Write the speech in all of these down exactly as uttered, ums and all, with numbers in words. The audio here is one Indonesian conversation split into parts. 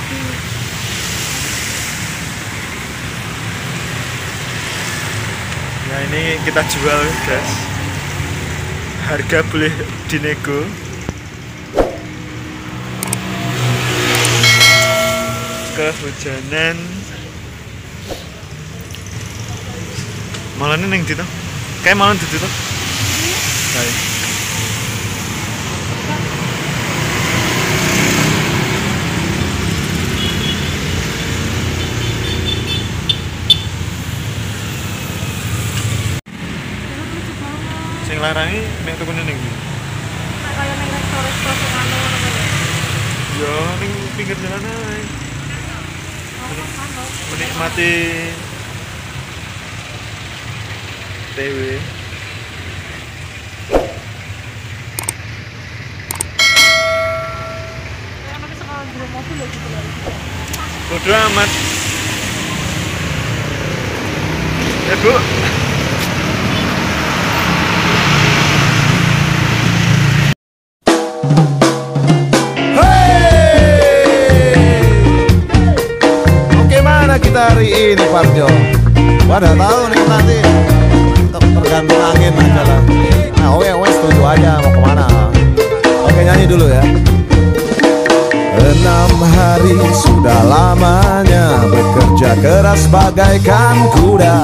Ya ini kita jual guys, harga boleh dinego. Kehujanan malah neng di tuh, kayak malah di tuh. Kayak sing larangi nek tuku ning ndi? Nek kaya ning resto-resto sing anu ngono. Yo ning pinggir jalan ae. Menikmati T W. Ya nanti sekarang belum mobil lagi gitu lagi. Bodo amat. Ya Bu. Kita hari ini Parjo, wadah tahu nih nanti tergantung angin aja lah. Nah oke oke setuju aja, mau kemana? Oke nyanyi dulu ya. Enam hari sudah lamanya bekerja keras bagaikan kuda.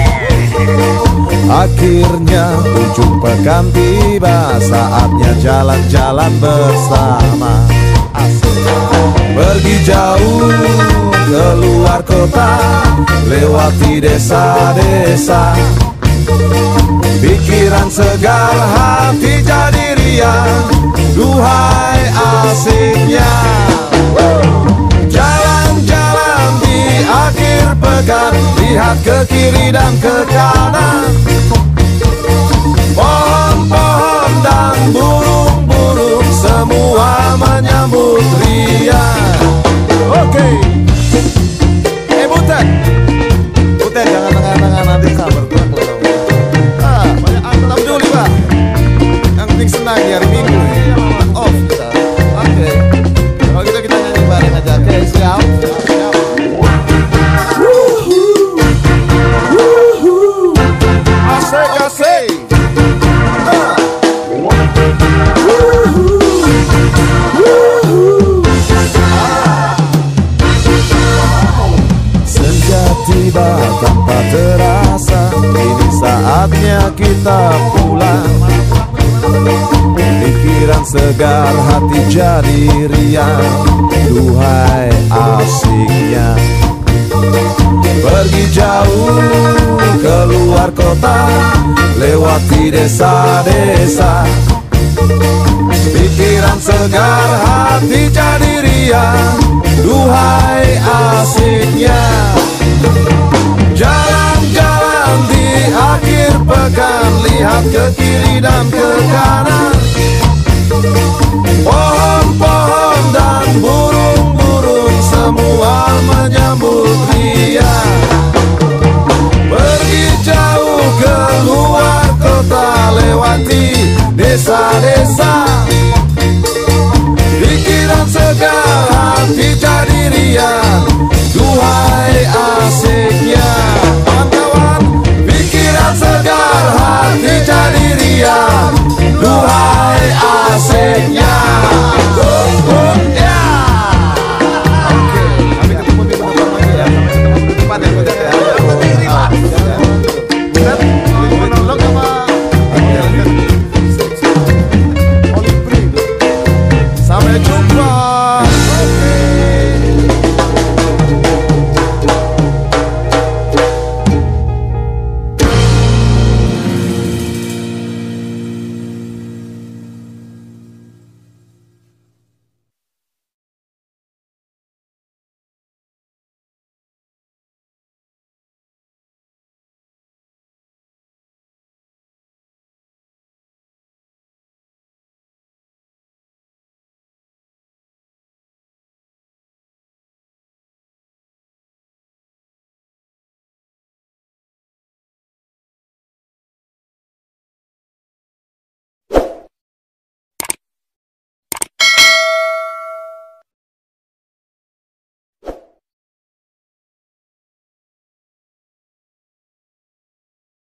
Akhirnya ujung pekan tiba, saatnya jalan-jalan bersama. Pergi jauh keluar kota, lewati desa-desa. Pikiran segar, hati jadi riang, duhai asiknya. Jalan-jalan di akhir pekan, lihat ke kiri dan ke kanan. Pohon-pohon dan burung-burung semua menyambut riang. Oke, eh Butet, Butet jangan tengah-tengah nanti sabar tuh. Ah, banyak angkut dulu Pak. Yang penting senang di hari Minggu. Off kita. Oke, kalau gitu kita nyanyi bareng aja. Oke, siap. Asik asik. Tiba tanpa terasa, ini saatnya kita pulang. Pikiran segar, hati jadi riang, duhai asiknya. Pergi jauh keluar kota, lewati desa-desa. Pikiran segar, hati jadi riang, duhai asiknya. Jalan-jalan di akhir pekan, lihat ke kiri dan ke kanan.